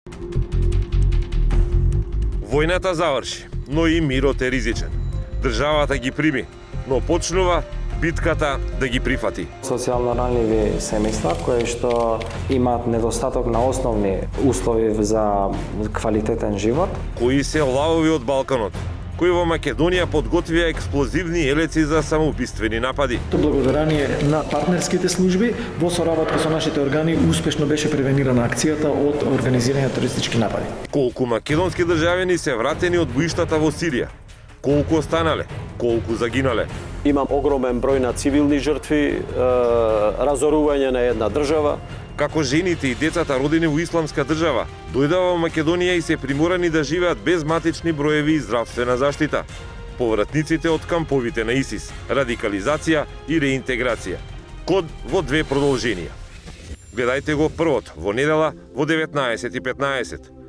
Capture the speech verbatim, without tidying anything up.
Војната заврши, но и мирот е ризичен. Државата ги прими, но почнува битката да ги прифати. Социјално ранливи семејства кои што имаат недостаток на основни услови за квалитетен живот. Кои се лавови од Балканот, кои во Македонија подготвија експлозивни елеци за самоубиствени напади. Благодарение на партнерските служби, во соработка со нашите органи, успешно беше превенирана акцијата од организирани терористички напади. Колку македонски државјани се вратени од боиштата во Сирија? Колку останале? Колку загинале? Имам огромен број на цивилни жртви, разорување на една држава. Како жените и децата родени во исламска држава, дојдава во Македонија и се приморани да живеат без матични броеви и здравствена заштита. Повратниците од камповите на ИСИС, радикализација и реинтеграција. Код во две продолженија. Гледајте го првот во недела во деветнаесет и петнаесет.